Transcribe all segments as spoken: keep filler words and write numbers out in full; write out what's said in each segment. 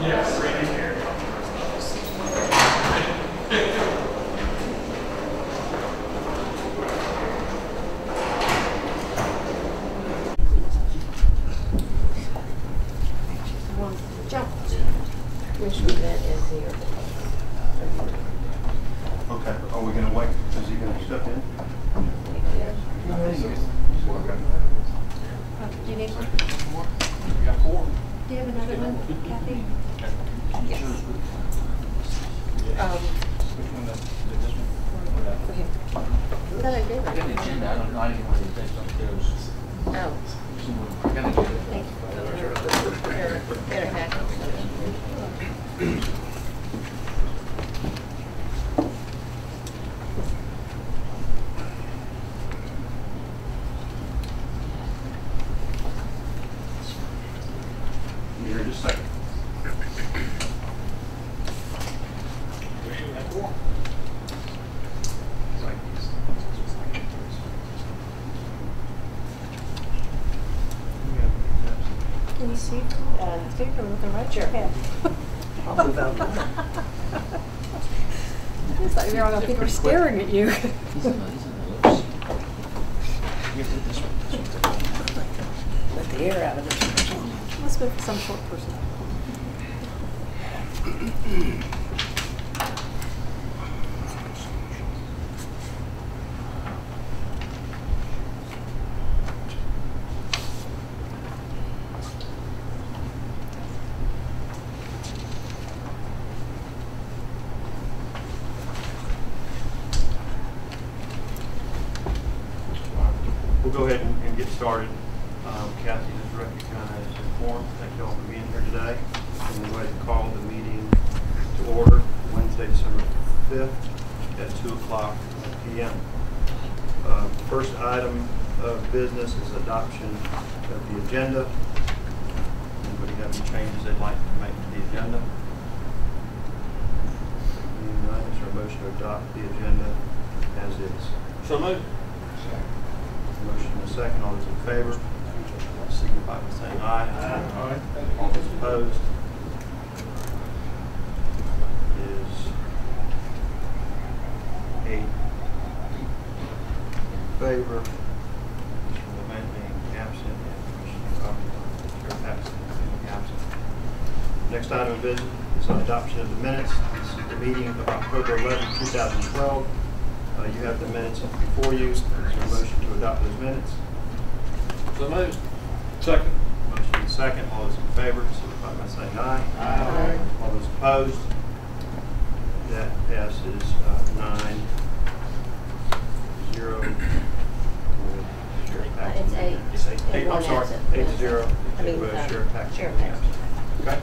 Yes. Commissioner Bennett is here. Okay. Are we going to wait? Is he going to step in? Yeah. Okay. Oh, do you need one? You got four? Do you have another one, Kathy? Yes. Um, Which one? Is it this one? okay. I thought I did. I got an agenda. I don't know. I didn't want to take some goes. Oh. I got an agenda. Thank you. Better, better pack up. Here, just a second. You got four? Can you see, uh, speak or with the right Sure. hand? I'll move out. It's like they're all gonna think we're staring at you. He's in the, he's in the loose. You did this one. This one's Let the air out of it. Must be some short person. We'll go ahead and, and get started. Um, Kathy is recognized and formed. Thank you all for being here today. And we'll go ahead and call the meeting to order Wednesday, December fifth at two o'clock p m Uh, first item of business is adoption of the agenda. Anybody have any changes they'd like to make to the agenda? Seeing none, is there a motion to adopt the agenda as is? So moved. Motion and a second. All those in favor, signify by saying aye. Aye. All those opposed is eight in favor. Commissioner Levant being absent and Commissioner Chair Paxton being absent. Next item of business is adoption of the minutes. This is the meeting of October eleventh, two thousand twelve. Uh, you have the minutes before you. Is there a motion to adopt those minutes? So moved. Second. Motion and second. All those in favor, signify by saying aye. Aye. All those opposed? That passes uh, nine zero. Sheriff Paxton. It's eight. It's eight. And Eight, I'm one sorry. absent. Eight to zero. I mean, to, uh, um, Sheriff Paxton. Sheriff Paxton. Okay.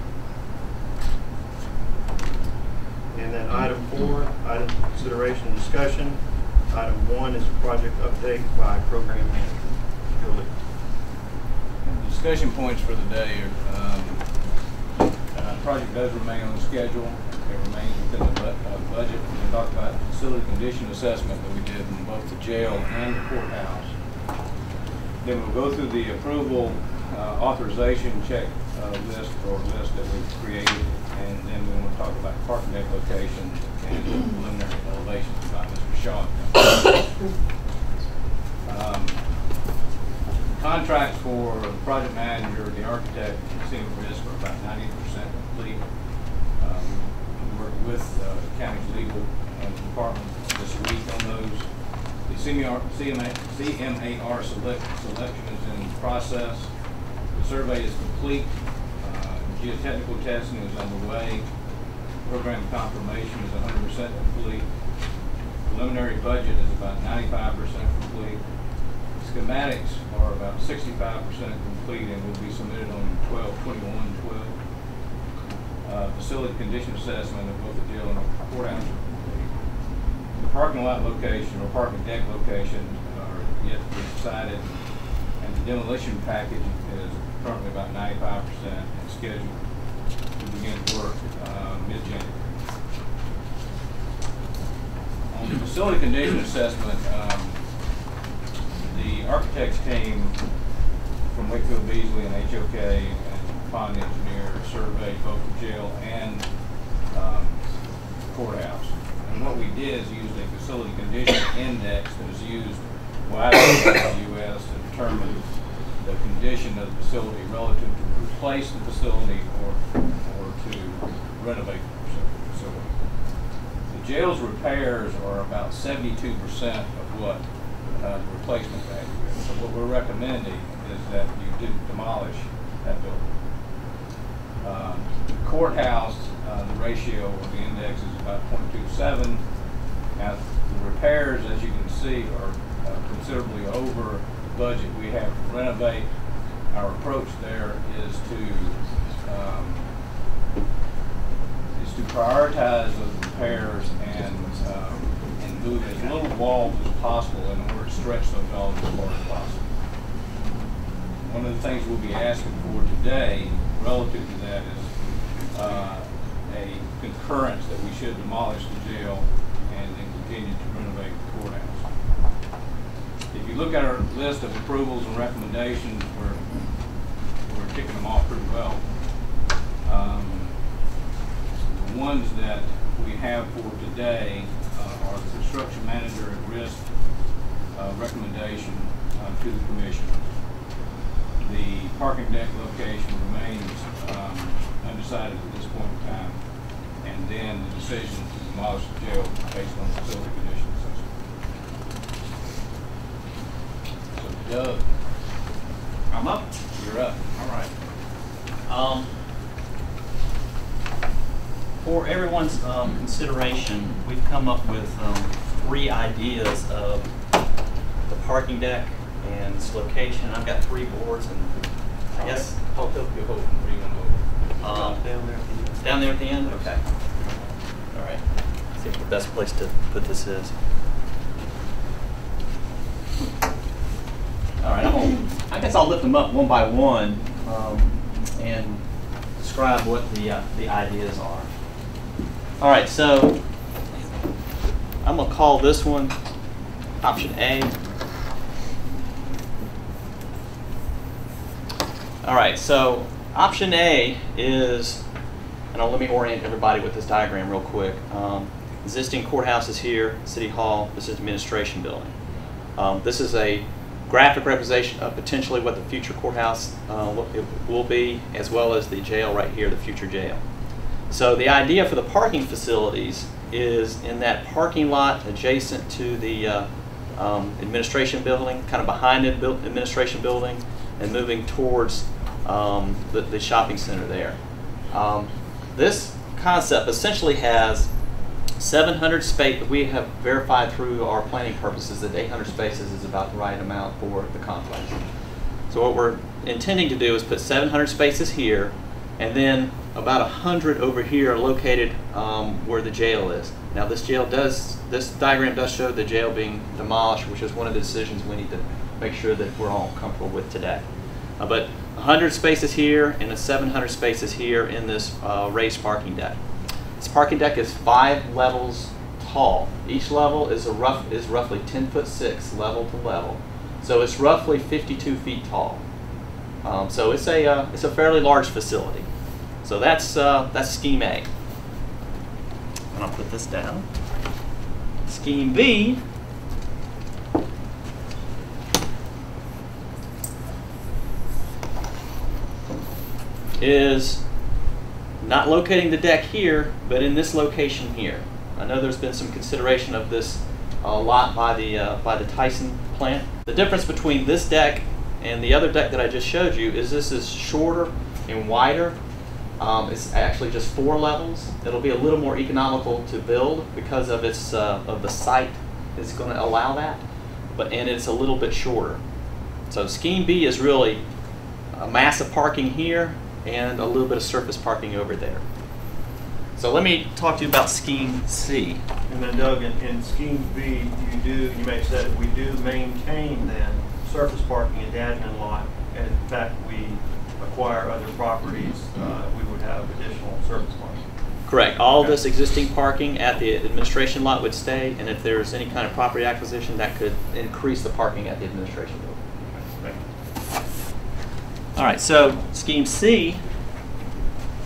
And then item four, item consideration and discussion. Item one is a project update by program manager. Julie. Discussion points for the day are, um, uh, project does remain on schedule. It remains within the bu uh, budget. We talked about facility condition assessment that we did in both the jail and the courthouse. Then we'll go through the approval uh, authorization check uh, list or list that we've created, and then we want to talk about parking deck location and preliminary elevations by Mister Shaw. Um, contracts for the project manager, the architect, and senior risk are about ninety percent complete. Um, we worked with uh, the county's legal uh, department this week on those. The C M A R select, selection is in process. The survey is complete. Uh, geotechnical testing is underway. Program confirmation is one hundred percent complete. Preliminary budget is about ninety-five percent complete. Schematics are about sixty-five percent complete and will be submitted on twelve twenty-one twelve. Uh, facility condition assessment of both the jail and the courthouse are complete. The parking lot location or parking deck location are yet to be decided, and the demolition package is currently about ninety-five percent and scheduled to begin work uh, mid-January. On the facility condition assessment, um, the architects came from Wakefield Beasley and H O K and Pond Engineers surveyed both the jail and um, courthouse. And what we did is use a facility condition index that is used widely in the U S to determine the condition of the facility relative to replace the facility or, or to renovate the facility. The jail's repairs are about seventy-two percent of what uh, the replacement value is. So what we're recommending is that you do demolish that building. Um, the courthouse, uh, the ratio of the index is about point two seven. Now, the repairs, as you can see, are uh, considerably over the budget we have to renovate. Our approach there is to um, is to prioritize those repairs and um, and move as little walls as possible in order to stretch those dollars as far as possible. One of the things we'll be asking for today, relative to that, is uh, a concurrence that we should demolish the jail and then continue to renovate the courthouse. If you look at our list of approvals and recommendations, we're we're kicking them off pretty well. Um, the ones that we have for today uh, are the construction manager at risk uh, recommendation uh, to the commission. The parking deck location remains um, undecided at this point in time, and then the decision to demolish the jail based on facility conditions. So, Doug, I'm up. you're up. All right. Um, for everyone's um, consideration, we've come up with um, three ideas of the parking deck and its location. I've got three boards, and I guess Hold up your hope. Where do you want to hold? um, Down there at the end. down there at the end. Okay. All right. I think the best place to put this is. All right. I'm gonna, I guess I'll lift them up one by one um, and describe what the uh, the ideas are. All right. So I'm gonna call this one option A. All right, so option A is, and I'll, let me orient everybody with this diagram real quick. Um, existing courthouse is here, City Hall, this is administration building. Um, this is a graphic representation of potentially what the future courthouse uh, will, it will be, as well as the jail right here, the future jail. So the idea for the parking facilities is in that parking lot adjacent to the uh, um, administration building, kind of behind the bu administration building, and moving towards um, the, the shopping center there. Um, this concept essentially has seven hundred space. We have verified through our planning purposes that eight hundred spaces is about the right amount for the complex. So what we're intending to do is put seven hundred spaces here, and then about one hundred over here located um, where the jail is. Now this jail does, this diagram does show the jail being demolished, which is one of the decisions we need to make sure that we're all comfortable with today. Uh, but one hundred spaces here and a seven hundred spaces here in this uh, raised parking deck. This parking deck is five levels tall. Each level is a rough is roughly ten foot six level to level, so it's roughly fifty-two feet tall. Um, so it's a uh, it's a fairly large facility. So that's uh, that's scheme A. And I'll put this down. Scheme B is not locating the deck here, but in this location here. I know there's been some consideration of this uh, lot by the uh, by the Tyson plant. The difference between this deck and the other deck that I just showed you is this is shorter and wider. Um, it's actually just four levels. It'll be a little more economical to build because of its uh, of the site is going to allow that, but and it's a little bit shorter. So scheme B is really a massive parking here and a little bit of surface parking over there. So let me talk to you about scheme C. And then Doug, in, in scheme B, you do, you may have said, we do maintain then surface parking at the admin lot, and in fact we acquire other properties, uh, we would have additional surface parking. Correct. All Okay. this existing parking at the administration lot would stay, and if there's any kind of property acquisition, that could increase the parking at the administration building. Thank you. All right, so scheme C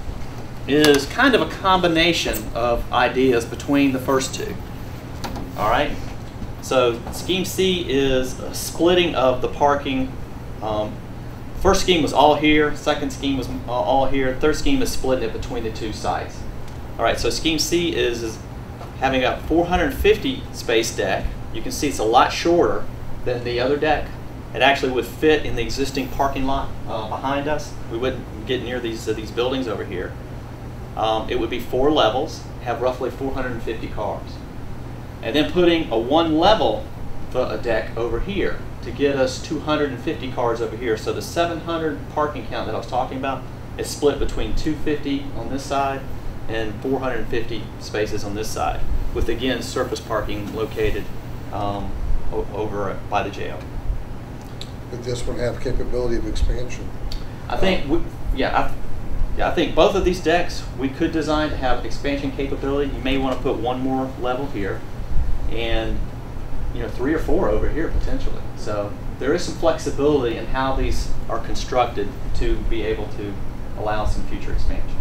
is kind of a combination of ideas between the first two. All right? So scheme C is a splitting of the parking. Um, first scheme was all here, second scheme was all here, third scheme is splitting it between the two sites. All right, so scheme C is, is having a four hundred fifty space deck. You can see it's a lot shorter than the other deck. It actually would fit in the existing parking lot uh, behind us. We wouldn't get near these, uh, these buildings over here. Um, it would be four levels, have roughly four hundred fifty cars. And then putting a one level a deck over here to get us two hundred fifty cars over here. So the seven hundred parking count that I was talking about is split between two hundred fifty on this side and four hundred fifty spaces on this side, with again surface parking located um, over by the jail. Would this one have capability of expansion? I think, we, yeah, I, yeah, I think both of these decks we could design to have expansion capability. You may want to put one more level here, and you know, three or four over here potentially. So there is some flexibility in how these are constructed to be able to allow some future expansion.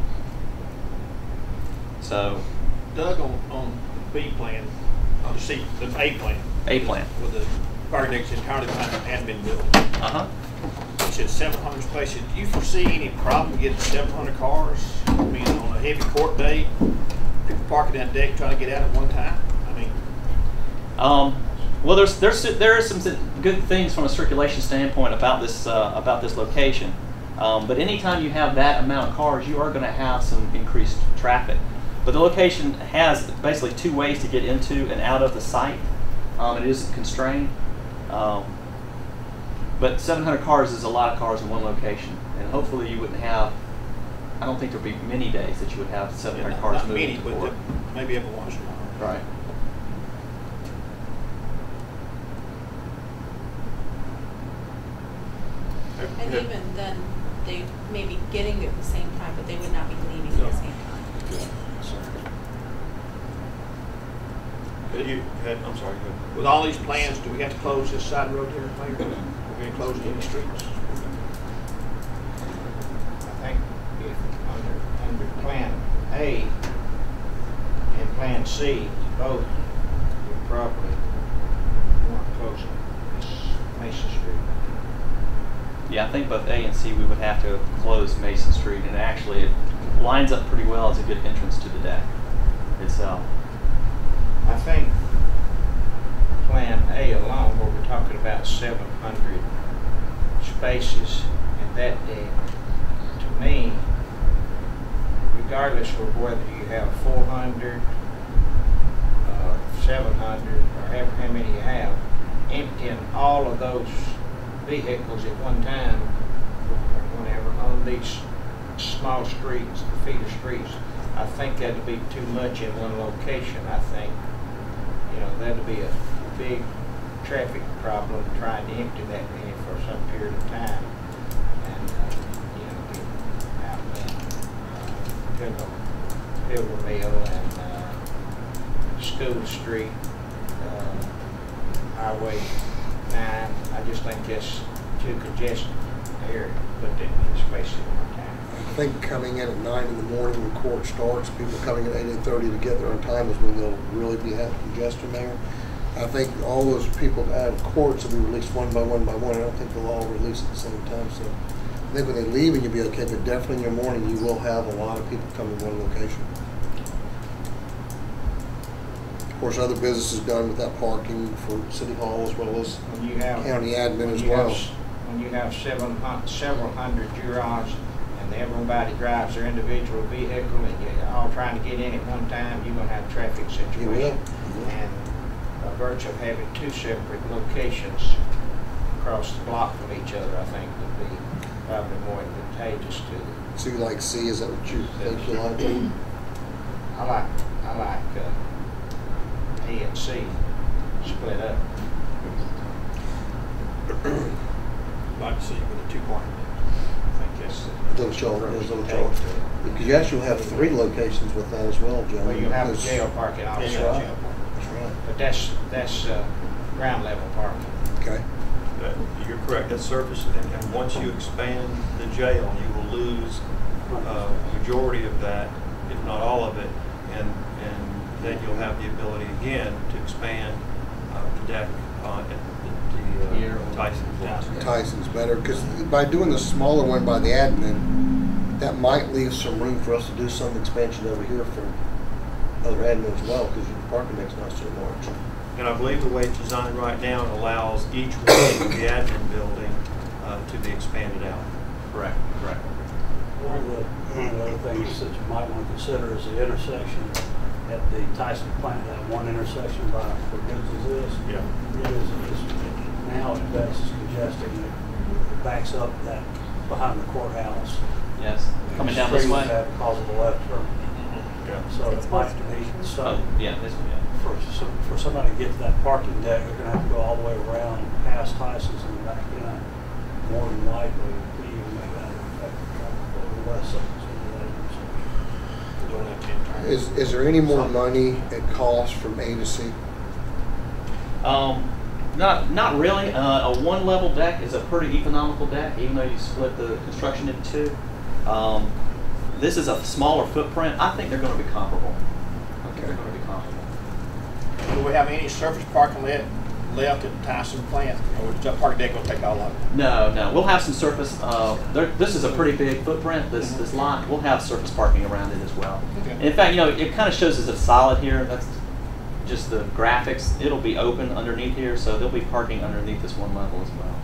So, Doug, on, on the B plan, uh, see the A plan. A plan. With the fire decks entirely behind the admin building. Uh-huh. You said seven hundred spaces. Do you foresee any problem getting seven hundred cars? I mean, on a heavy court day, people parking that deck trying to get out at one time? I mean, Um, well, there's there's there are some good things from a circulation standpoint about this uh, about this location. Um, but anytime you have that amount of cars, you are going to have some increased traffic. But the location has basically two ways to get into and out of the site. Um, it is constrained. Um, but seven hundred cars is a lot of cars in one location, and hopefully you wouldn't have. I don't think there'd be many days that you would have seven hundred not, cars not moving many, to but court. the, maybe every once in a while. Right. And even then, they may be getting there at the same time, but they would not be leaving at the same time. You had, I'm sorry, go ahead. With all these plans, do we have to close this side road here, Mayor? We're going to close any streets? I think if under, under Plan A and Plan C, both would probably want to close this Mason Street. Yeah, I think both A and C we would have to close Mason Street, and actually it lines up pretty well as a good entrance to the deck itself. I think Plan A alone, where we're talking about seven hundred spaces in that deck, to me, regardless of whether you have four hundred, uh, seven hundred, or however how many you have, emptying all of those vehicles at one time, whenever on these small streets, the feeder streets, I think that'd be too much in one location. I think, you know, that'd be a big traffic problem trying to empty that many for some period of time, and uh, you know, get out in uh, Pilgrim, Pilgrim Mill and uh, School Street, uh, Highway nine. I just think that's too congested area to put that many spaces at one time. I think coming in at nine in the morning when court starts, people coming at eight, eight thirty to get there on time is when they'll really be having congestion there. I think all those people out of courts will be released one by one by one. I don't think they'll all release at the same time. So I think when they leave, and you'll be okay, but definitely in the morning, you will have a lot of people coming to one location. Of course, other business is done with that parking for City Hall as well as When you have county admin when as you well. Have, when you have seven, several hundred jurors and everybody drives their individual vehicle and you're all trying to get in at one time, you're going to have a traffic situation. You will. You will. And by virtue of having two separate locations across the block from each other, I think would be probably more advantageous to them. So you like C? Is that what you think you like? I like, I like uh, A and C split up. I'd like to see it with a two-party. I think that's the Little Joel, there's Little Joel. Because you actually have three locations with that as well, Joe. Well, you have a Because- jail parking also. That's right. That's right. But that's, that's uh, ground level parking. Okay. That- You're correct, that's surface, and, and once you expand the jail, you will lose uh, majority of that, if not all of it, and, and then you'll have the ability again to expand uh, the deck uh, at the, the Here. uh, Tyson's lot. Tyson's better, because by doing the smaller one by the admin, that might leave some room for us to do some expansion over here for other admin as well, because your parking deck's not so large. And I believe the way it's designed right now, it allows each wing of the admin building uh, to be expanded out. Correct, correct. One of the, one of the other things that you might want to consider is the intersection at the Tyson plant, that one intersection by where goods is this. Yeah. It is, it's, now at best it's congested, and it backs up that behind the courthouse. Yes. Coming down this way? Extremely bad because of the left turn. Yeah. So it might be Oh, some, yeah, this one, yeah. for, some- for somebody to get to that parking deck, they're gonna have to go all the way around past Tyson's and back in. More than likely, we even make that effective traffic flow less of We don't have ten turns. Is, is there any more money it costs from A to C? Um, not not really. Uh, a one level deck is a pretty economical deck, even though you split the construction into two. Um, this is a smaller footprint. I think they're going to be comparable. I think they're going to be comparable. Do we have any surface parking left, left at the Tyson plant, or is that parking deck gonna take all of it? No, no. We'll have some surface. Uh, there, this is a pretty big footprint. This this lot. We'll have surface parking around it as well. Okay. In fact, you know, it kind of shows as it's solid here. That's just the graphics. It'll be open underneath here, so there'll be parking underneath this one level as well.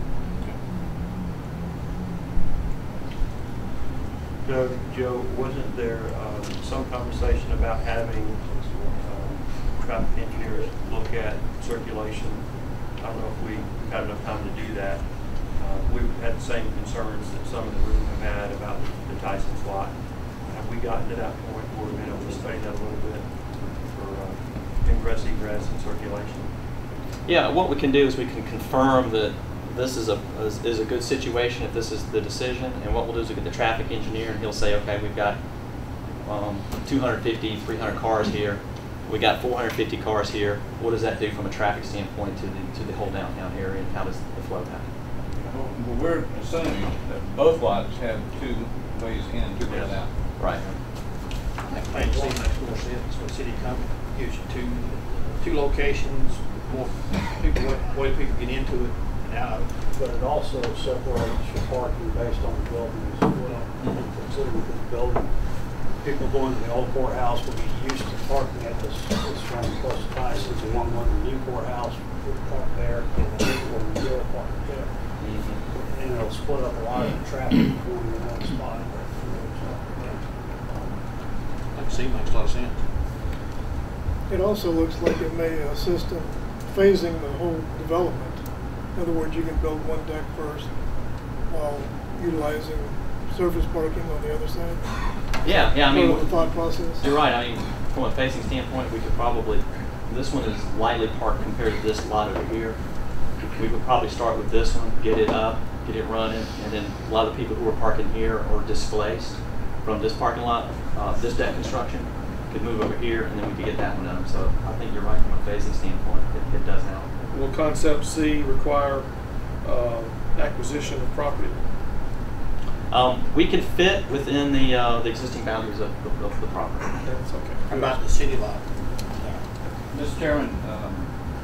Joe, Joe, wasn't there um, some conversation about having um, traffic engineers look at circulation? I don't know if we had enough time to do that. Uh, we've had the same concerns that some of the room have had about the, the Tyson's lot. Have we gotten to that point where we've been able to study that a little bit for uh, ingress, egress, and circulation? Yeah, what we can do is we can confirm that this is a is, is a good situation if this is the decision, and what we'll do is we get the traffic engineer and he'll say, okay, we've got um, two hundred fifty, three hundred cars here, we got four hundred fifty cars here. What does that do from a traffic standpoint to the to the whole downtown area, and how does the flow happen? Well, we're assuming that both lots have two ways in and two ways out. Right. I think Plan C makes more sense when city come, gives you two, two locations, more people, way, way people get into it and out of it. But it also separates your parking based on the building as well. Consider within the building, people going to the old courthouse will be used to parking at this, this one close to Tyson's, and one going to the new courthouse, will park there, and then people will go park there. Mm-hmm. And it'll split up a lot of the traffic going in that spot. Plan C makes a lot of sense. It also looks like it may assist in phasing the whole development. In other words, you can build one deck first while utilizing surface parking on the other side. Yeah, yeah. I mean, Part of the thought process. you're right. I mean, from a facing standpoint, we could probably. This one is lightly parked compared to this lot over here. We would probably start with this one, get it up, get it running, and then a lot of the people who are parking here are displaced from this parking lot, uh, this deck construction, could move over here, and then we could get that one done. So I think you're right from a phasing standpoint. It, it does help. Will concept C require uh, acquisition of property? Um, we can fit within the uh, the existing boundaries of, of, of the property. That's okay. How about the city lot? Mister Chairman, um,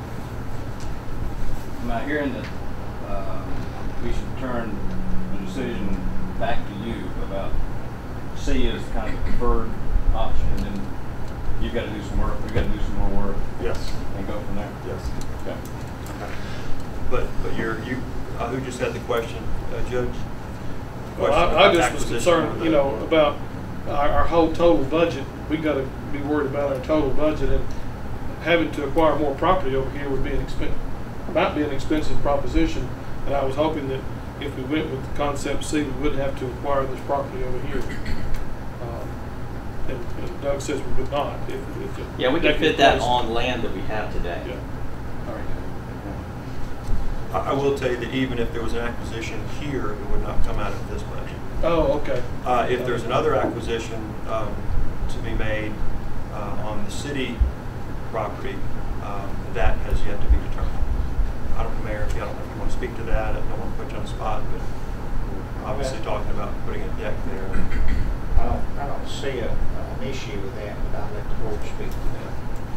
am I hearing that uh, we should turn the decision back to you about C as kind of the preferred option, and then you've got to do some work, we've got to do some more work? Yes. And go from there? Yes. Okay. But but you're you uh, who just had the question, uh, Judge? Well, Question I, I about just was acquisition concerned, or you know, the- about our, our whole total budget. We got to be worried about our total budget, and having to acquire more property over here would be an expen might be an expensive proposition. And I was hoping that if we went with concept C, we wouldn't have to acquire this property over here. Um, and, and Doug says we would not. If, if it- Yeah, we can could fit that place- on land that we have today. Yeah. All right. I I will tell you that even if there was an acquisition here, it would not come out of this budget. Oh, okay. Uh, if there's another acquisition um, to be made uh, on the city property, um, that has yet to be determined. I don't know, Mayor, if you, I don't know if you want to speak to that. I don't want to put you on the spot, but we're obviously talking about putting a deck there. I see a, an issue with that, but I'll let the board speak to that.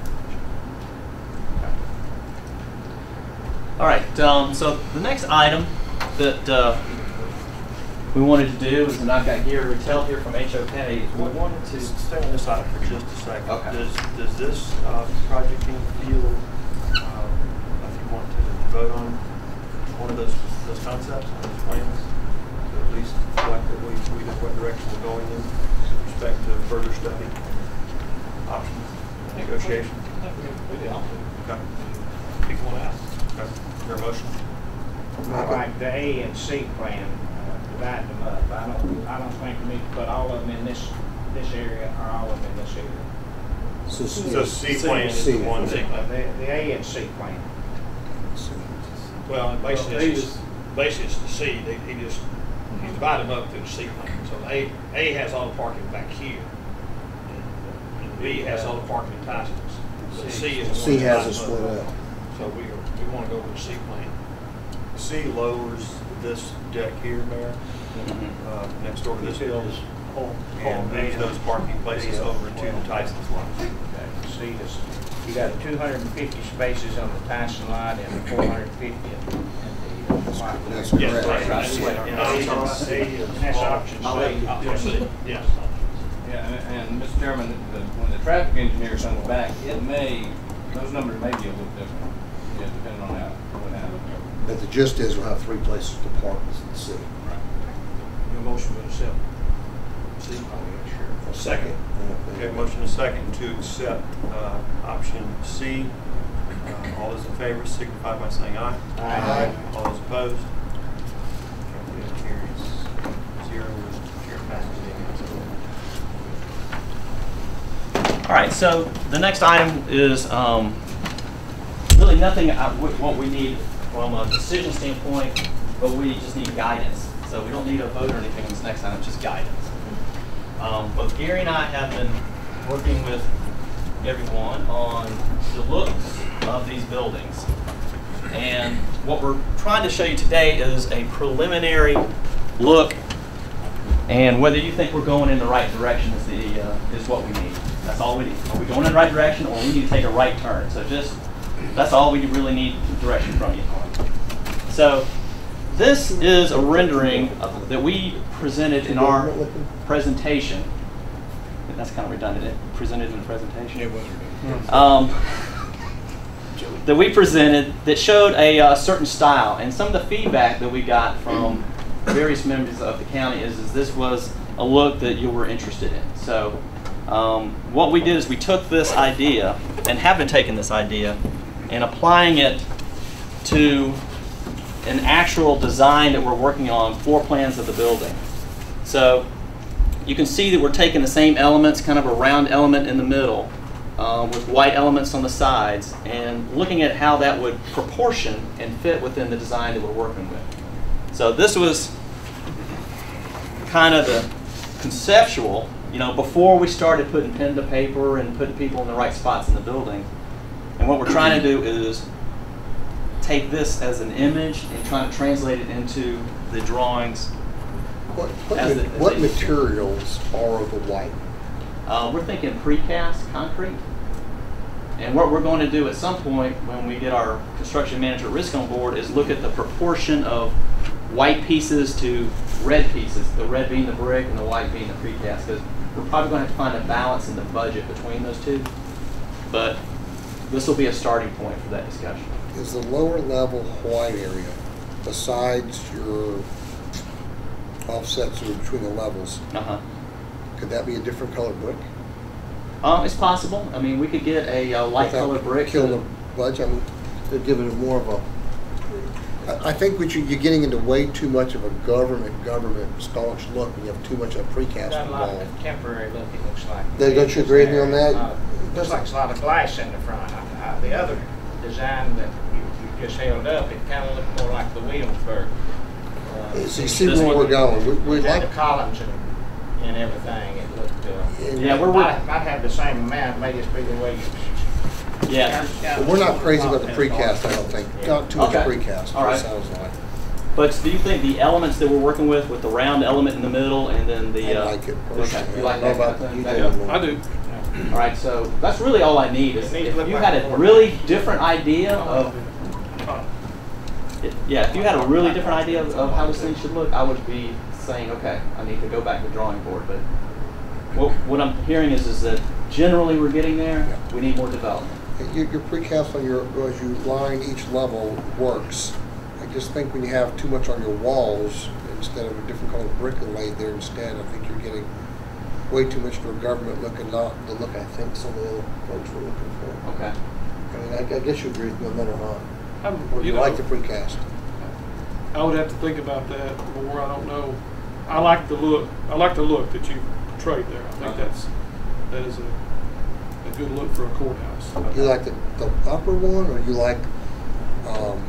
All right, um, so the next item that uh, we wanted to do is, and I've got Gary Rattel here from H O K, we wanted to Just stay on this item for just a second. Okay. Does, does this uh, project feel uh, like you want to vote on one of those, those concepts, on those plans? To at least collectively, we know what direction we're going in with respect to further study, options, negotiation? Okay. Pick one out. Okay. Is there a motion? I like the A and C plan, uh, divide them up. I don't, I don't think we need to put all of them in this, this area or all of them in this area. So, So C plan is C. the one The, that, the A and C plan. Well, and basically, Well, A it's, is- basically it's the C, they, he just, he divided them up through the C plan. So A, A has all the parking back here, and, and B has all the parking in Tyson's. So C is the one. C that has it divides them split up. So we, are- we wanna go with the C plan. C lowers this deck here, Mayor, uh, next door to this building, and moves those parking places over to the Tyson's lot. Okay, see this, you got two hundred fifty spaces on the Tyson lot and four hundred fifty in, in the, uh, lot. That's Yes, correct. right, right. And Yeah. option C is And that's option I'll let- C. I'll see, yes. Yeah, and, and Mister Chairman, the, when the traffic engineer comes back, it may, those numbers may be a little different, yeah, depending on how, what happens. But the gist is we'll have three places to park in the city. Your motion will accept. C. A Second. Okay, motion is second to accept uh, option C. Uh, all those in favor signify by saying aye. Aye. All those opposed? Okay, that carries zero with chair passing. All right, so the next item is um, really nothing I, what we need from a decision standpoint, but we just need guidance. So we don't need a vote or anything on this next item, just guidance. Um, both Gary and I have been working with everyone on the looks of these buildings. And what we're trying to show you today is a preliminary look, and whether you think we're going in the right direction is, the, uh, is what we need. That's all we need. Are we going in the right direction, or we need to take a right turn? So just, that's all we really need direction from you. So this is a rendering of, that we presented in our presentation. That's kind of redundant. It presented in the presentation. It was redundant. Um, that we presented that showed a uh, certain style, and some of the feedback that we got from various members of the county is, is this was a look that you were interested in. So um, what we did is we took this idea, and have been taking this idea, and applying it to an actual design that we're working on, floor plans of the building. So you can see that we're taking the same elements, kind of a round element in the middle, uh, with white elements on the sides, and looking at how that would proportion and fit within the design that we're working with. So this was kind of the conceptual, you know, before we started putting pen to paper and putting people in the right spots in the building. And what we're trying to do is take this as an image and trying to translate it into the drawings. What, what, As ma- it- as what they- materials are the white? Uh, we're thinking precast concrete. And what we're going to do at some point when we get our construction manager risk on board is look at the proportion of white pieces to red pieces, the red being the brick and the white being the precast, because we're probably going to have to find a balance in the budget between those two. But this will be a starting point for that discussion. Is the lower level white area, besides your offsets or between the levels, Uh-huh. could that be a different color brick? Um, it's possible. I mean, we could get a uh, light Without colored brick. Kill to- the budget. I mean, they're giving it more of a. I, I think what you, you're getting into way too much of a government government staunch look when you have too much of precast Got a lot involved. of temporary look, it looks like. They- don't you agree with me on that? Uh, Looks like it's a lot of glass in the front. Uh, uh, The other design that you, you just held up, it kind of looked more like the Williamsburg. uh, So you see This where one- we're going. We, we Had like. the columns and, and everything, it looked, uh, Yeah, we're, might, might have the same amount, may just be the way you. yeah. But we're not crazy about the precast. I don't think. Not too much Okay. precast. All right. It sounds like. But do you think the elements that we're working with, with the round element in the middle and then the... I uh, like it Okay, personally. you like I don't know that? about you, That- David. I do. All right, so that's really all I need. Is It needs if to look you like had a a board. really different idea of... it- Yeah, if you had a really different idea of, of how this thing should look, I would be saying, okay, I need to go back to the drawing board. But what, what I'm hearing is, is that generally we're getting there. We need more development. Your, your precast on your, as you line each level works. I just think when you have too much on your walls, instead of a different color brick laid there instead, I think you're getting way too much for a government look and not the look I think some of the other folks were looking for. Okay. I mean, I, I guess you agree with me on that or not. I'm- Or do you know, like the precast? I would have to think about that more. I don't know. I like the look. I like the look that you portrayed there. I think Okay. that's that is a, a good look for a courthouse. You like the, the upper one, or you like, um,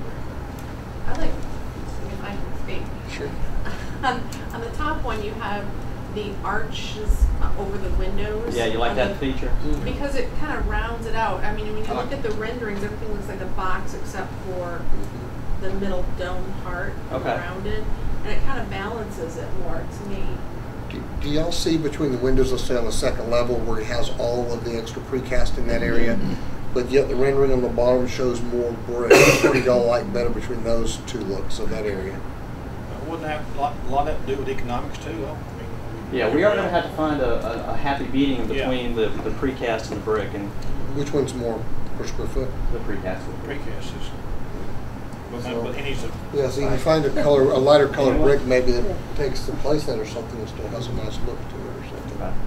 I like, if I can speak. sure. On, on the top one, you have the arches uh, over the windows. Yeah, you like on that the- feature? Because it kind of rounds it out. I mean, when you I look like at the renderings, everything looks like a box except for the middle dome part Okay. around it. And it kind of balances it more to me. Do, do y'all see between the windows, let's say on the second level, where it has all of the extra precast in that area, but yet the rendering on the bottom shows more brick? What do y'all like better between those two looks of that area? Wouldn't that, a lot, a lot of that to do with economics too, though? I mean, Yeah, we are going to have to find a, a, a happy medium Yeah. between the, the precast and the brick, and Which one's more per square foot? the precast. would be- Precast is, but, So- but he needs to. Yeah, so you can find a color, a lighter colored brick maybe that takes the place that or something and still has a nice look to it or something. Okay.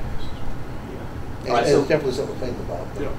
And, All right, and so- it's definitely something to think about. Yeah.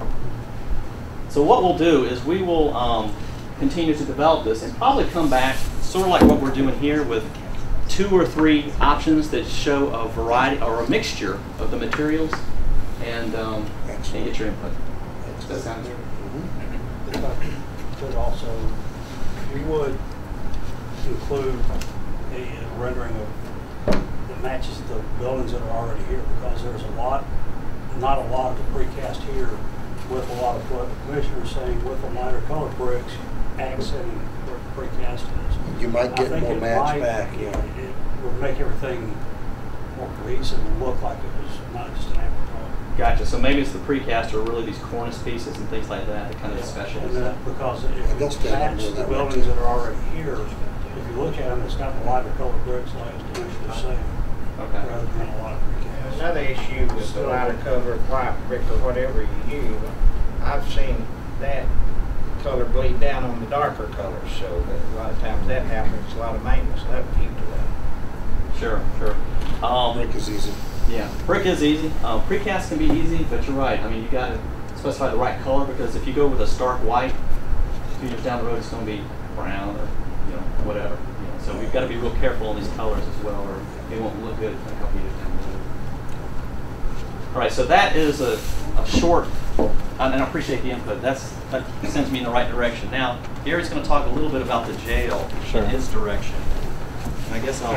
So what we'll do is we will um, continue to develop this and probably come back, sort of like what we're doing here, with two or three options that show a variety or a mixture of the materials, and um, and get your input. Does that sound good? Mhm. If I could also, if you would include a rendering of, that matches the buildings that are already here, because there's a lot, not a lot of the precast here, with a lot of what the commissioner is saying, with the lighter colored bricks accenting where the precast is. You might I get think more it match might- back, yeah. It would make everything more cohesive and look like it was not just an afterthought. Gotcha. So maybe it's the precast or really these cornice pieces and things like that that kind of special. And that, because if Yeah, they'll it stand up matches more the that way, buildings too. that are already here, if you look at them, it's got the lighter colored bricks like the commissioner was saying, Okay. rather than a lot of precast. Another issue with the lighter color, white brick or whatever you use, I've seen that color bleed down on the darker colors, so that a lot of times that happens, a lot of maintenance and upkeep to that. Sure, sure. Um, Brick is easy. Yeah, brick is easy. Uh, precast can be easy, but you're right. I mean, you got to specify the right color, because if you go with a stark white, a few years down the road, it's going to be brown or you know whatever. You know, so we've got to be real careful on these colors as well, or it won't look good in a couple years down the road. All right, so that is a, a short, and I appreciate the input. That's that sends me in the right direction. Now, Gary's going to talk a little bit about the jail Sure. and its direction. And I guess I'll.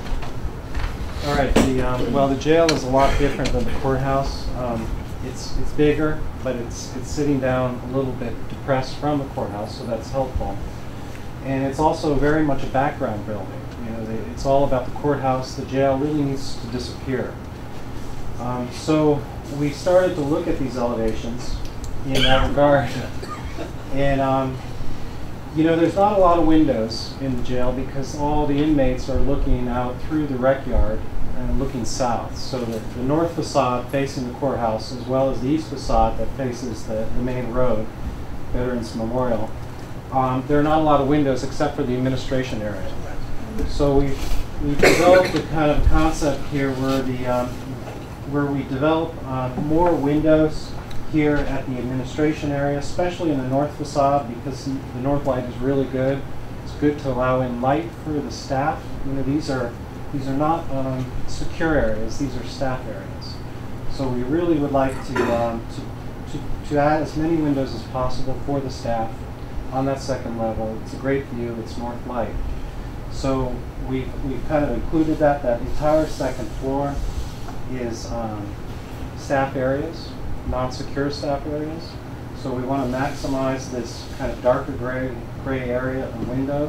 All right. The um, well, the jail is a lot different than the courthouse. Um, it's it's bigger, but it's it's sitting down a little bit depressed from the courthouse, so that's helpful. And it's also very much a background building. You know, they, it's all about the courthouse. The jail really needs to disappear. Um, so we started to look at these elevations in that regard, and um, you know, there's not a lot of windows in the jail because all the inmates are looking out through the rec yard and looking south. So the, the north facade facing the courthouse, as well as the east facade that faces the, the main road, Veterans Memorial, um, there are not a lot of windows except for the administration area. So we we developed a kind of concept here where the um, where we develop uh, more windows here at the administration area, especially in the north facade, because the north light is really good. It's good to allow in light for the staff. You know, these are these are not um, secure areas; these are staff areas. So we really would like to, um, to to to add as many windows as possible for the staff on that second level. It's a great view. It's north light. So we've we've kind of included that. That entire second floor is um, staff areas, non-secure staff areas. So we want to maximize this kind of darker gray gray area of windows.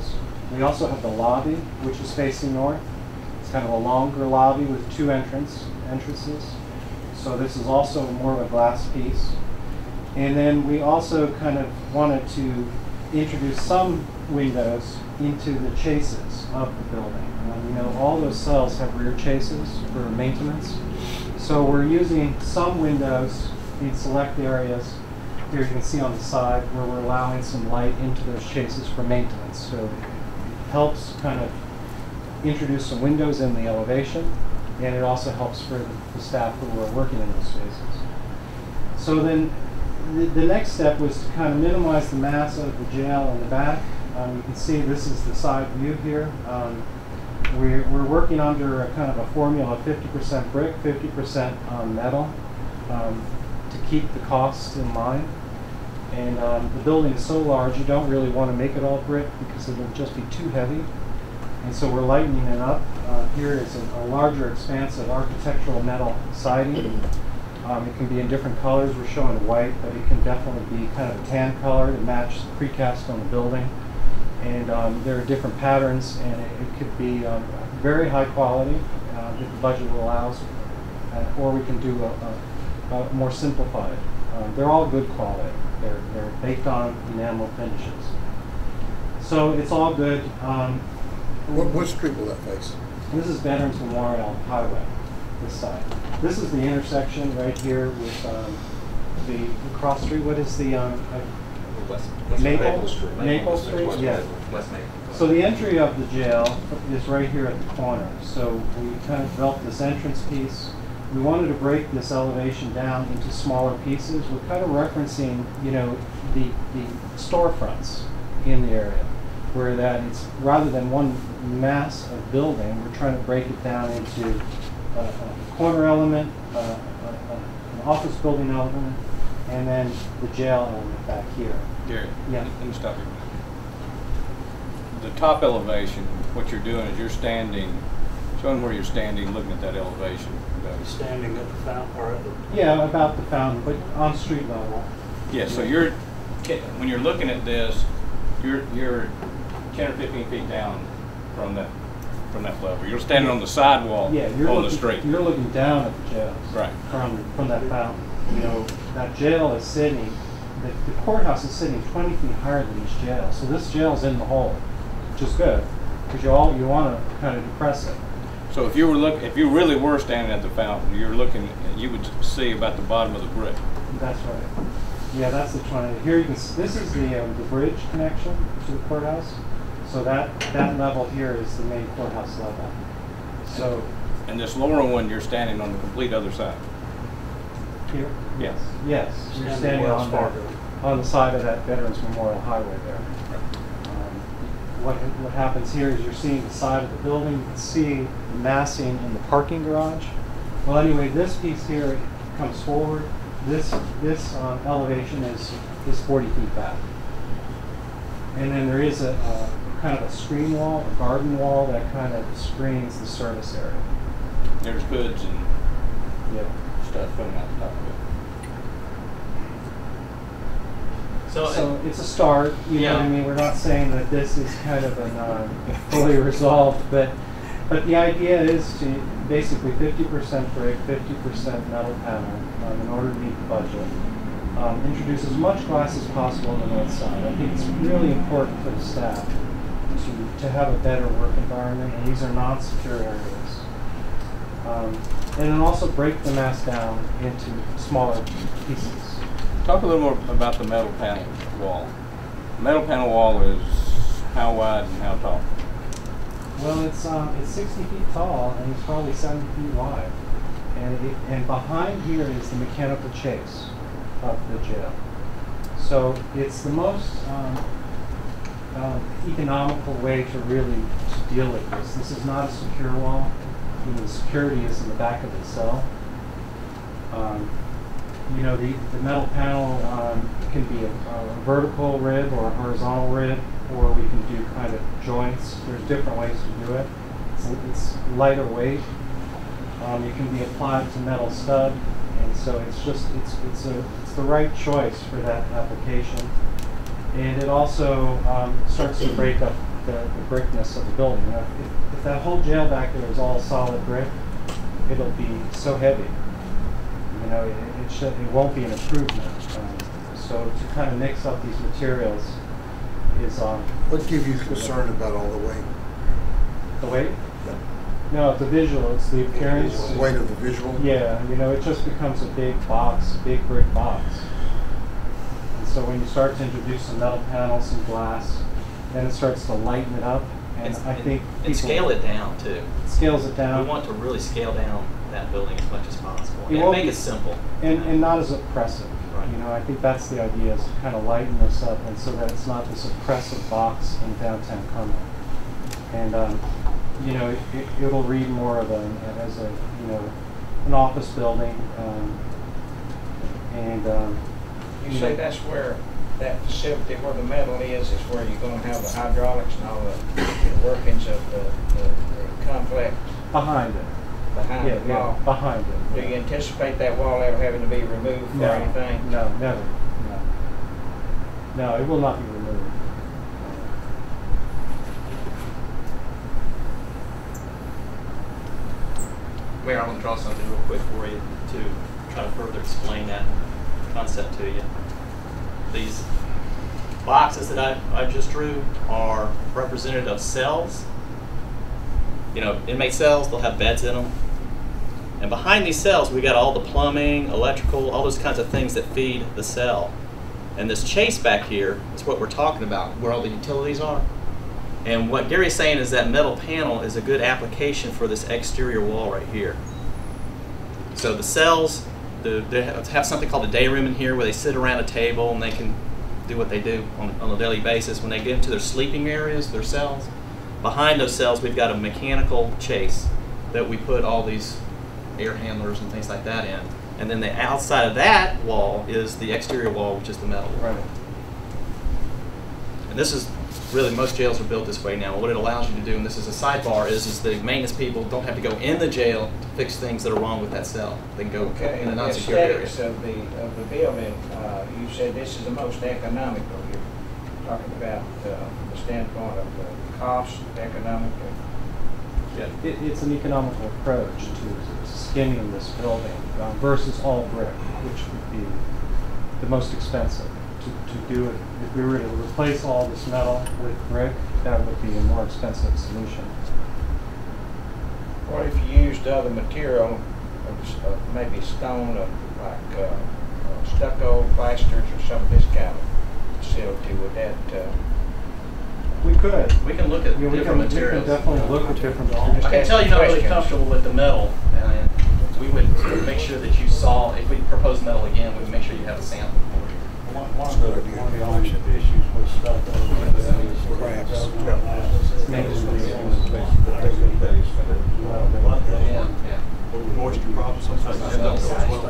We also have the lobby, which is facing north. It's kind of a longer lobby with two entrance entrances. So this is also more of a glass piece. And then we also kind of wanted to introduce some windows into the chases of the building. Um, you know, all those cells have rear chases for maintenance. So we're using some windows in select areas. Here you can see on the side where we're allowing some light into those chases for maintenance. So it helps kind of introduce some windows in the elevation, and it also helps for the, the staff who are working in those spaces. So then the, the next step was to kind of minimize the mass of the jail in the back. Um, you can see this is the side view here. Um, we're, we're working under a kind of a formula of fifty percent brick, fifty percent um, metal um, to keep the costs in line. And um, the building is so large, you don't really want to make it all brick because it will just be too heavy. And so we're lightening it up. Uh, here is a, a larger expanse of architectural metal siding. Um, it can be in different colors. We're showing white, but it can definitely be kind of a tan color to match the precast on the building. And um, there are different patterns, and it, it could be um, very high quality uh, if the budget allows, uh, or we can do a, a, a more simplified. Um, they're all good quality. They're, they're baked on enamel finishes. So it's all good. Um, What, what street will that face? This is Veterans Memorial Highway, this side. This is the intersection right here with um, the, the cross street. What is the um, uh, West, Maple? Maple Street. Maple Street, West, yeah. West Maple. So the entry of the jail is right here at the corner. So we kind of developed this entrance piece. We wanted to break this elevation down into smaller pieces. We're kind of referencing, you know, the, the storefronts in the area, where that it's rather than one mass of building, we're trying to break it down into a, a corner element, uh, a, a, an office building element, and then the jail element back here. Gary, Yeah. let me stop you. The top elevation, what you're doing is you're standing, show them where you're standing, looking at that elevation. Standing at the fountain, or at the... Yeah, about the fountain, but on street level. Yeah, so you're, when you're looking at this, you're, you're ten or fifteen feet down from that, from that level. You're standing on the sidewalk Yeah, you're on looking, the street. You're looking down at the jails. Right. From, from that fountain. You know, that jail is sitting, the, the courthouse is sitting twenty feet higher than each jail. So this jail's in the hole, which is good, because you all, you want to kind of depress it. So if you were look, if you really were standing at the fountain, you're looking, you would see about the bottom of the brick. That's right. Yeah, that's the twenty. Here you can. S this is the um, the bridge connection to the courthouse. So that that level here is the main courthouse level. So. And this lower one, you're standing on the complete other side. Here. Yes. Yes. You're Standing standing Wells on Fargo. the, on the side of that Veterans Memorial Highway there. What, what happens here is you're seeing the side of the building, you can see the massing in the parking garage. Well, anyway, this piece here comes forward. This this um, elevation is is forty feet back, and then there is a, a kind of a screen wall, a garden wall that kind of screens the service area. There's hoods and Yep. stuff coming out the top of it. So, So it's a start, you know what I Yeah. mean? We're not saying that this is kind of an, uh, fully resolved, but but the idea is to basically fifty percent brick, fifty percent metal panel um, in order to meet the budget. Um, introduce as much glass as possible on the north side. I think it's really important for the staff to, to have a better work environment, and these are non-secure areas. Um, and then also break the mass down into smaller pieces. Talk a little more about the metal panel wall. The metal panel wall is how wide and how tall? Well, it's um, it's sixty feet tall and it's probably seventy feet wide, and it, and behind here is the mechanical chase of the jail. So it's the most um, um, economical way to really to deal with this. This is not a secure wall. You know, the security is in the back of the cell. Um, You know, the, the metal panel um, can be a, a vertical rib or a horizontal rib, or we can do kind of joints. There's different ways to do it. It's, it's lighter weight. Um, it can be applied to metal stud, and so it's just it's it's a it's the right choice for that application. And it also um, starts to break up the, the brickness of the building. You know, if, if that whole jail back there is all solid brick, it'll be so heavy. You know, it, it should, it won't be an improvement. Um, so to kind of mix up these materials is um. What gives you concern about all the weight? The weight? No, the visual. It's the appearance. The weight of the visual. Yeah, you know, it just becomes a big box, a big brick box. And so when you start to introduce some metal panels, some glass, then it starts to lighten it up. And It's- I and- think and people- scale it down too. Scales it down. We want to really scale down that building as much as possible It and won't make be- it simple. And, and not as oppressive. Right. You know, I think that's the idea, is to kind of lighten this up, and so that it's not this oppressive box in downtown Carmel. And um, you know, it, it, it'll read more of a as a you know an office building. Um, and um, You say that's where that facility where the metal is, is where you're going to have the hydraulics and all the, the workings of the, the, the complex behind it. behind Yeah, the yeah, wall. behind it. Do you anticipate that wall ever having to be removed No, or anything? no, never. No. No, it will not be removed. Mayor, I want to draw something real quick for you to try to further explain that concept to you. These boxes that I, I just drew are representative of cells. You know, inmate cells, they'll have beds in them. And behind these cells, we got all the plumbing, electrical, all those kinds of things that feed the cell. And this chase back here is what we're talking about, where all the utilities are. And what Gary's saying is that metal panel is a good application for this exterior wall right here. So the cells, the, they have something called a day room in here where they sit around a table and they can do what they do on, on a daily basis. When they get into their sleeping areas, their cells, behind those cells we've got a mechanical chase that we put all these air handlers and things like that in. And then the outside of that wall is the exterior wall, which is the metal wall. Right. And this is really, most jails are built this way now. What it allows you to do, and this is a sidebar, is, is the maintenance people don't have to go in the jail to fix things that are wrong with that cell. They can go Okay, in a the non-secure area. aesthetics of the, of the building, uh, you said this is the most economical. You're talking about, uh, from the standpoint of the cost, economic. Yeah. It, it's an economical approach to, to skinning this building um, versus all brick, which would be the most expensive. To, to do it, if we were to replace all this metal with brick, that would be a more expensive solution. What if you used other material, uh, maybe stone, uh, like uh, uh, stucco, plasters, or some of this kind of facility? Would that? Uh, We could. We can look at Yeah, we different can, materials. We can definitely look at different materials. I can tell you're not really Questions? comfortable with the metal, and we would make sure that you saw, if we propose metal again, we would make sure you have a sample for you. One, one of the, one of the ownership issues was stuff that was Cracks. Yeah, yeah. Moisture problems sometimes.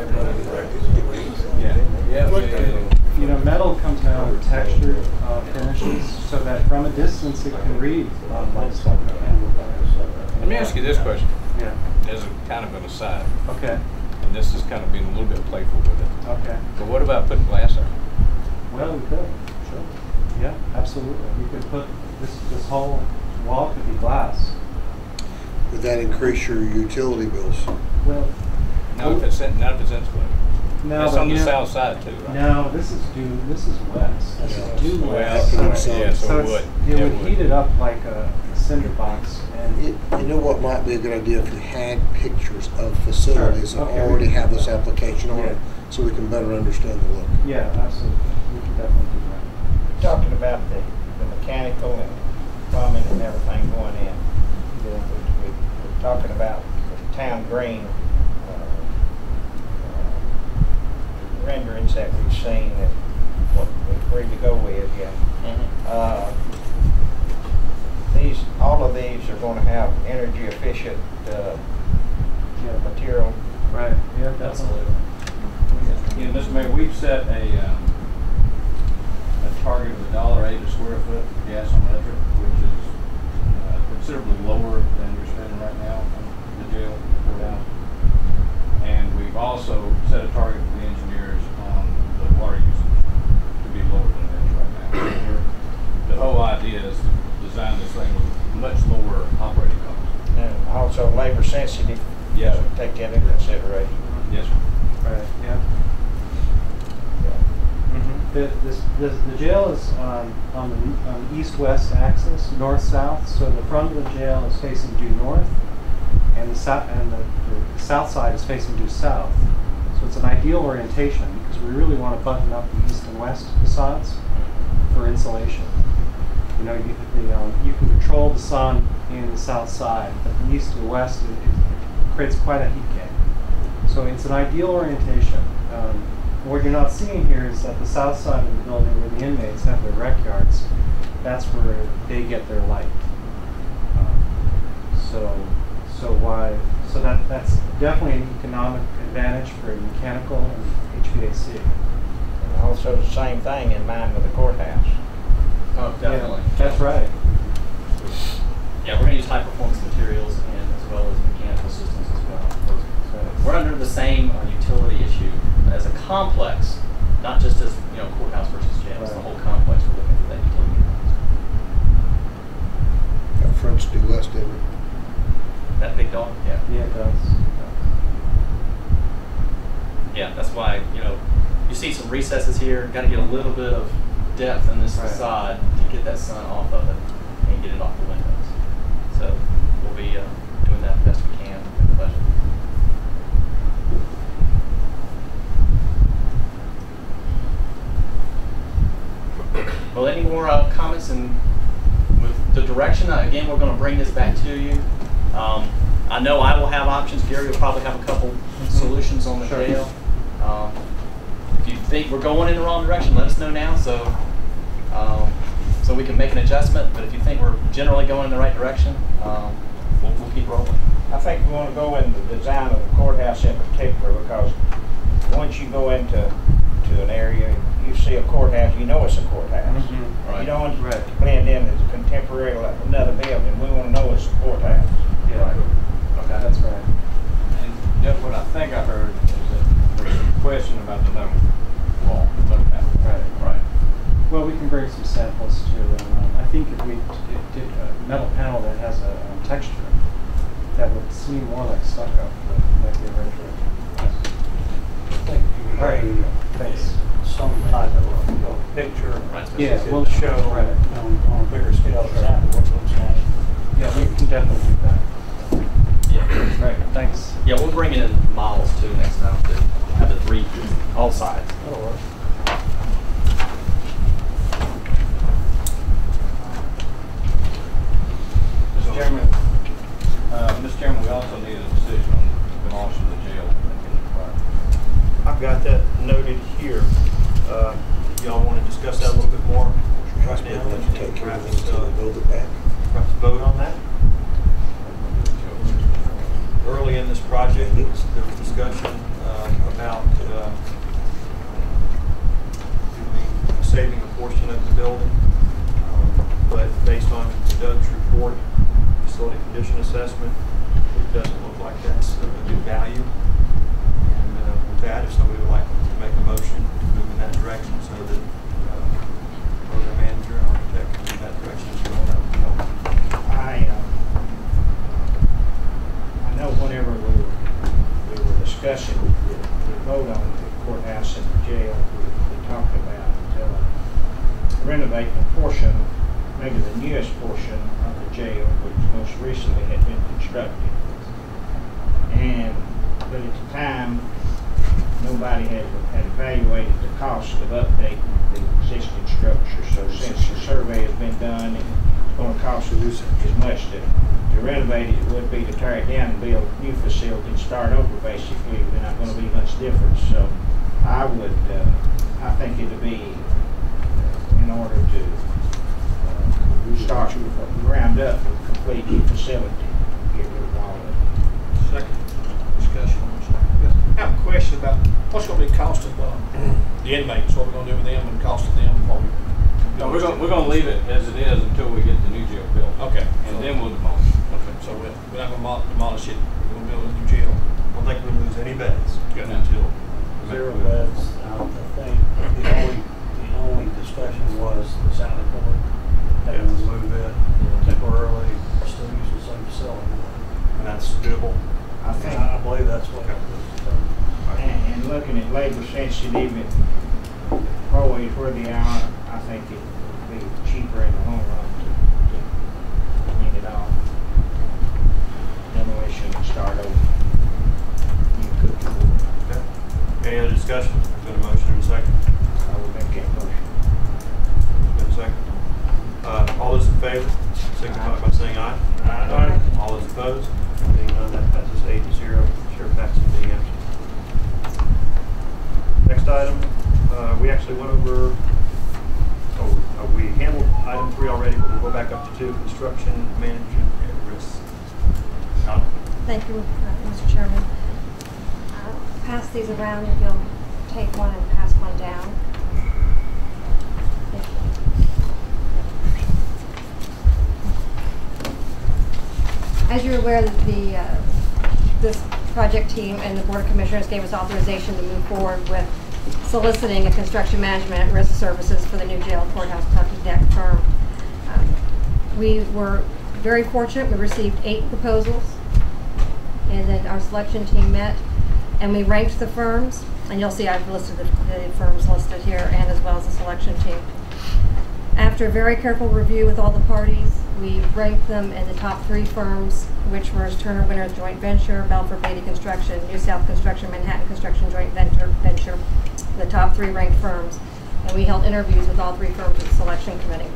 You know, metal comes down with textured uh, finishes, so that from a distance it can read um, like stuff. Let me ask you this question, Yeah. as a kind of an aside, Okay. and this is kind of being a little bit playful with it. Okay. But what about putting glass there? Well, we could. Sure. Yeah, absolutely. We could put this. This whole wall could be glass. Would that increase your utility bills? Well, Not if it's, in- not if it's insulated. no, It's but on the you know- south side too, right? No, this is due. This is west. This Yeah. is due Well, west. Well, So, yeah, so it it's- would. It It would would. heat it up like a cinder box, and You you know what might be a good idea if you had pictures of facilities Sure. that Okay. already have this application on Yeah. it, so we can better understand the look. yeah, absolutely. We can definitely do that. talking about the, the mechanical and plumbing and everything going in. We, we, we're talking about the town green uh, uh, renderings that we've seen and what we agreed to go with. Yeah. Mhm. Uh, these, all of these are going to have energy efficient uh, Yeah. material. Right. Yeah, definitely. You know, Mister Mayor, we've set a, um, a target of a dollar eight a square foot for gas and electric, which is uh, considerably lower than you're spending right now on the jail courthouse. And we've also set a target for the engineers on the water usage to be lower than it is right now. So we're- The whole idea is to design this take that into consideration. Yes, sir. Right, yeah. Mm-hmm. The, this, this, the jail is um, on the on the east-west axis, north-south. So the front of the jail is facing due north, and the south and the, the south side is facing due south. So it's an ideal orientation because we really want to button up the east and west facades for insulation. You know, you, the, um, you can control the sun in the south side, but the east and west it, it creates quite a heat gain. So it's an ideal orientation. Um, What you're not seeing here is that the south side of the building where the inmates have their rec yards, that's where they get their light. Um, so, so why? So that that's definitely an economic advantage for mechanical and H V A C. And also the same thing in mind with the courthouse. Oh, definitely. Yeah, that's right. Yeah, we're going to use high performance materials and as well as mechanical systems as well. We're under the same uh, utility issue as a complex, not just as, you know, courthouse versus jail. It's the Right. whole complex we're looking for that utility. Got French due west in it. That big dog? Yeah. Yeah, it does. Yeah, that's why, you know, you see some recesses here. Got to get a little bit of depth in this Right. facade to get that sun off of it and get it off the windows. So we'll be uh, doing that best we can in the budget. Well, any more uh, comments? And with the direction, uh, again, we're going to bring this back to you. Um, I know I will have options. Gary will probably have a couple mm-hmm. solutions on the Sure. jail. Um, if you think we're going in the wrong direction, let us know now so um, so we can make an adjustment. But if you think we're generally going in the right direction, um, we'll, we'll keep rolling. I think we want to go in the design of the courthouse in particular because once you go into to an area, you see a courthouse, you know it's a courthouse. Mm-hmm. Right. You don't want Right. to blend in as a contemporary like another building. We want to know it's a courthouse. Yeah. Right. Okay. That's right. And just what I think I heard is that there was a question about the number wall, number panel. Right. Right. Well, we can bring some samples too. And, um, I think if we d- did a metal panel that has a um, texture, that would seem more like stucco, but it might be a very good. I think you All right. bring Thanks. some type of you know, picture Right. Yeah, to we'll show right. on, on a bigger scale exactly what it looks like. Yeah, we can definitely do that. Yeah. Right. Thanks. Yeah, we'll bring in models too next time to have the three, all sides. That'll work. Mister Chairman, uh, Mister Chairman, we also need a decision on demolishing the jail. I've got that noted here. Uh, Y'all want to discuss that a little bit more right now? Let you take care of it until they build it back. Perhaps vote on that. Early in this project, there was discussion uh, about uh, doing, saving a portion of the building, um, but based on Doug's report, facility condition assessment, it doesn't look like that's a good value. And uh, with that, if somebody would like to make a motion to move in that direction so that uh, program manager and architect can move in that direction as well, that would be helpful. I, uh, I know whenever we were, we were discussing the, the vote on the courthouse and the jail, we, we talked about uh, renovating a portion, maybe the newest portion of the jail, which most recently had been constructed. And, but at the time, nobody had, had evaluated the cost of updating the existing structure. So since the survey has been done, and it's going to cost as much to, to renovate it, it would be to tear it down and build a new facility and start over basically. We're not going to be much difference. So I would, uh, I think it would be in order to uh, start from the ground up with a complete new facility, get rid of all of it. Second discussion. Yes. I have a question about what's going to be the cost of uh, the inmates. What we're going to do with them and the cost of them before we. No, we're going, we're going to leave it as it is until we get the new jail built. Okay. And then we'll demolish. Okay. So we're, we're not going to demolish it. We're going to build a new jail. I don't think we lose any beds Good. until. Zero beds. Um, I think the only, the only discussion was the sounding board. Having to move it temporarily, still using the same facility. And that's doable. I think I believe that's looking at labor sensitive and always where they are, I think it would be cheaper in the long run to, to clean it off. Demolition and start over. You cook your wood. Okay. Any other discussion? Been a motion and a second. I will make that motion. Been a second. Uh, all those in favor, signify by saying aye. Aye. All those opposed? Being none, that passes eight to zero. Sheriff Paxton being absent. Next item, uh, we actually went over, oh, uh, we handled item three already, but we'll go back up to two, construction management and risk. Donna. Thank you, uh, Mister Chairman. I'll pass these around if you'll take one and pass one down. Thank you. As you're aware, the uh, this project team and the Board of Commissioners gave us authorization to move forward with soliciting a construction management and risk services for the new jail courthouse parking deck firm. Um, we were very fortunate. We received eight proposals, and then our selection team met, and we ranked the firms. And you'll see I've listed the, the firms listed here, and as well as the selection team. After a very careful review with all the parties, we ranked them in the top three firms, which were Turner Winters Joint Venture, Belford Beatty Construction, New South Construction, Manhattan Construction Joint Venture, Venture, the top three ranked firms. And we held interviews with all three firms at the selection committee.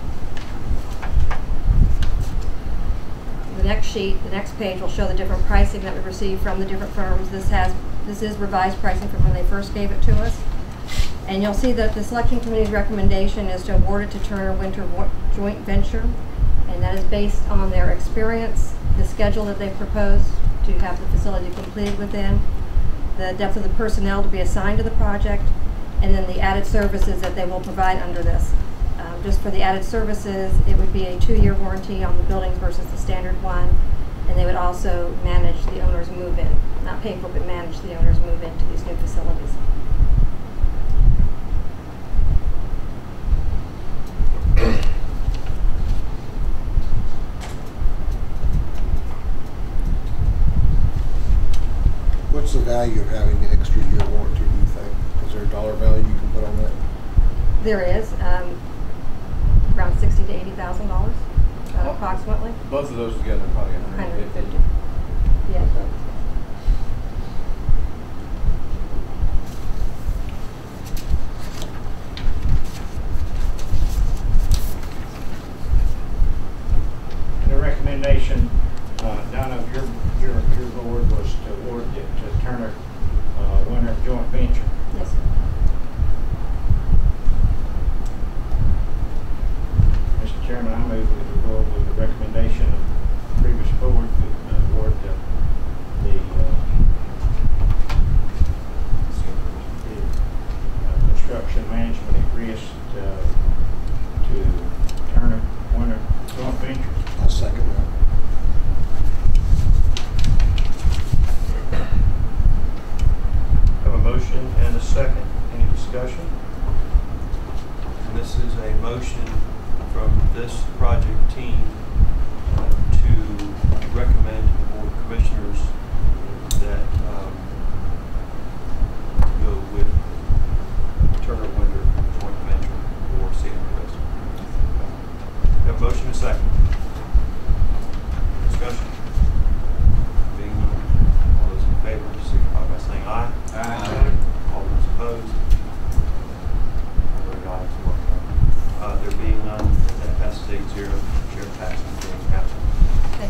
The next sheet, the next page will show the different pricing that we received from the different firms. This has, this is revised pricing from when they first gave it to us. And you'll see that the selection committee's recommendation is to award it to Turner Winter Joint Venture, and that is based on their experience, the schedule that they proposed to have the facility completed within, the depth of the personnel to be assigned to the project, and then the added services that they will provide under this. Um, just for the added services, it would be a two-year warranty on the buildings versus the standard one, and they would also manage the owner's move-in, not pay for, but manage the owner's move-in to these new facilities. What's the value of having the extra year warranty, do you think? Is there a dollar value you can put on that? There is, um, around sixty to eighty thousand dollars, uh, approximately. Both of those together probably a one hundred hundred and fifty. fifty. Yeah, but The recommendation, uh, Donna, of your, your, your board was to award it to Turner uh, Winter Joint Venture. yes, sir. Mister Chairman, I move that we go with the recommendation of the previous board to award the, the, uh, the uh, construction management at risk uh, to Turner Winter Joint Venture. I'll second that. Have a motion and a second. Any discussion? And this is a motion from this project team uh, to recommend to the Board of Commissioners that um, go with Turner Winter Joint Venture for C M R S. Have a motion and a second. Discussion? Being none, all those in favor signify by saying aye. Aye. All those opposed? I vote aye as well. Uh, there being none, that passes eight zero. Sheriff Paxton being absent. Thank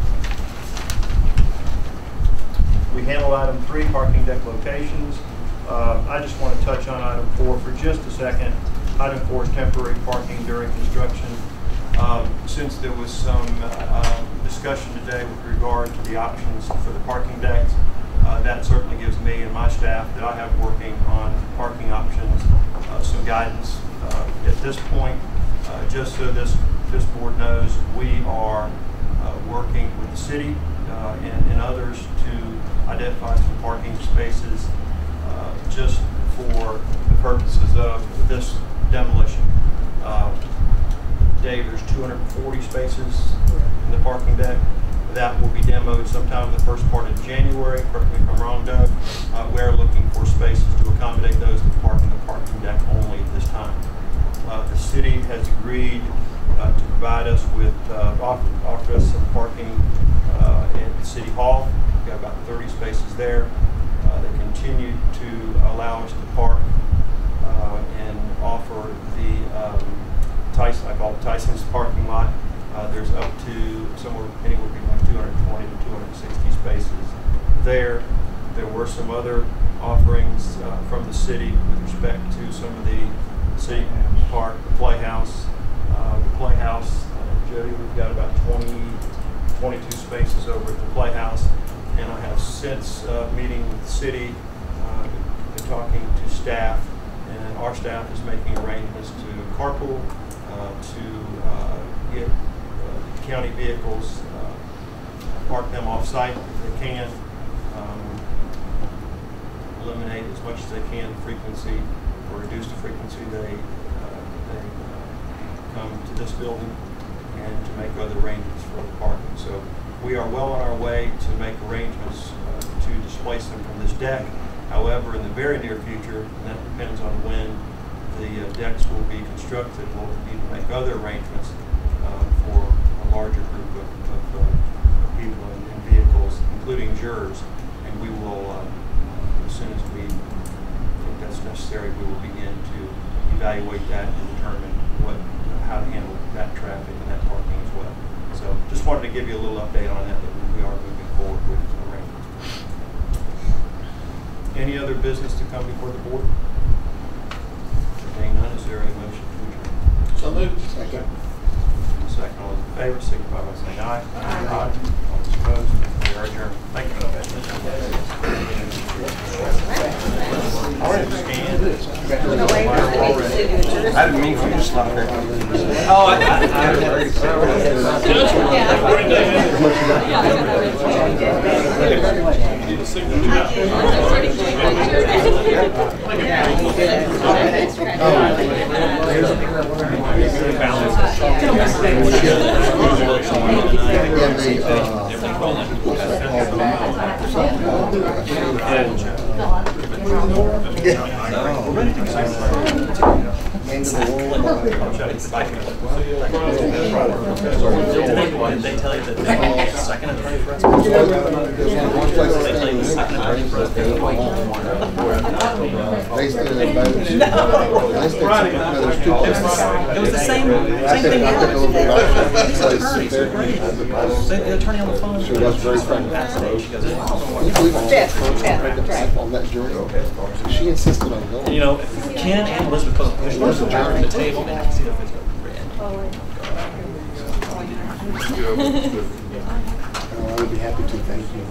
you. We handle item three, parking deck locations. Uh, I just want to touch on item four for just a second. Item four is temporary parking during construction. Um, since there was some uh, discussion today with regard to the options for the parking decks, uh, that certainly gives me and my staff that I have working on parking options uh, some guidance. Uh, at this point, uh, just so this, this board knows, we are uh, working with the city uh, and, and others to identify some parking spaces uh, just for the purposes of this demolition. Uh, Dave, there's two hundred forty spaces in the parking deck. That will be demoed sometime in the first part of January. Correct me if I'm wrong, Doug. Uh, we're looking for spaces to offered, offered us some parking uh, at City Hall. We've got about thirty spaces there. Uh, they continue to allow us to park uh, and offer the um, Tyson, I call it Tyson's parking lot. Uh, there's up to somewhere anywhere between like two hundred twenty to two hundred sixty spaces there. There were some other offerings uh, from the city with respect to some of the city park, the Playhouse. Uh, the Playhouse, uh, Jody, we've got about twenty, twenty-two spaces over at the Playhouse. And I have since uh, meeting with the city, uh, been talking to staff, and our staff is making arrangements to carpool, uh, to uh, get uh, county vehicles, uh, park them off-site if they can, um, eliminate as much as they can the frequency, or reduce the frequency they, uh, they uh, come to this building, and to make other arrangements for the parking. So we are well on our way to make arrangements uh, to displace them from this deck. However, in the very near future, and that depends on when the uh, decks will be constructed, we'll need to make other arrangements uh, for a larger group of, of, uh, of people and, and vehicles, including jurors. And we will, uh, as soon as we think that's necessary, we will begin to evaluate that and determine what, how to handle that traffic and that parking as well. So just wanted to give you a little update on that, that we are moving forward with arrangements. Any other business to come before the board? Seeing none, is there a motion to adjourn? So moved. Second. Second, all those in favor, signify by saying aye. Aye. All those opposed, we are adjourned. Thank you. I didn't mean for you to slap there. Oh, I, I, I Did they tell you that they want the second attorney for us? Did they tell you the second attorney for us? They still in boats. They still, no, there's two places. It was the same, I same think thing. I took a little bit off. These attorneys are great. The attorney on the phone. She was very friendly. Fascinating. She goes, Can you believe I Fifth, was fifth, right. on that jury? So she insisted on going. you know, Ken and Elizabeth both pushed Where's the her back jury? to the table, and you can see their face go red. Oh, I would be happy to, thank you.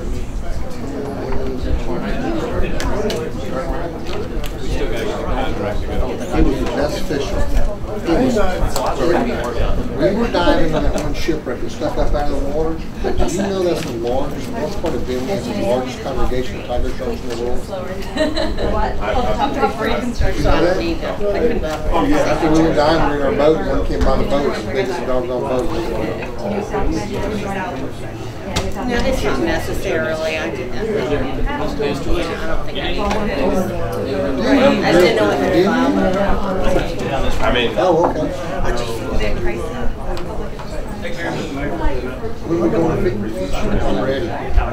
We still got to get the contract to go. It was the best fishing. It was, it, we were diving on that one shipwreck that stuck up out of the water. But do you know that's the largest, that's part of Bimini, has the largest congregation of tiger sharks in the world? Reconstruction. So I don't need them. I couldn't. After we were diving, we were in our boat, and one came by the boat, and the biggest doggone boat. No, this is necessarily, I didn't. Yeah, I don't think I need them. I didn't know what they were. I mean, Oh, okay. We were going to figure, I'm ready.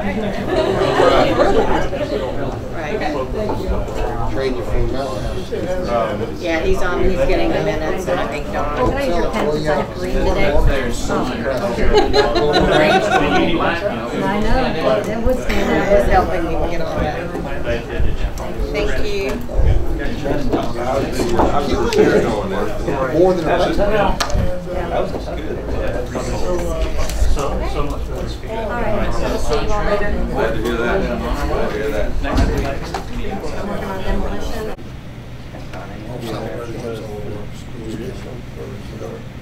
Right. Trade you for a mountain house. Yeah, he's on, he's getting the minutes, and I think Dawn. Oh, can I use your pen since I have green today? I know, it was, That was helping me get all that. Thank you. More than a So, so much for this. all right, so see you all later. glad to hear that. Glad to hear that. Next week, I'm working on demolition. Some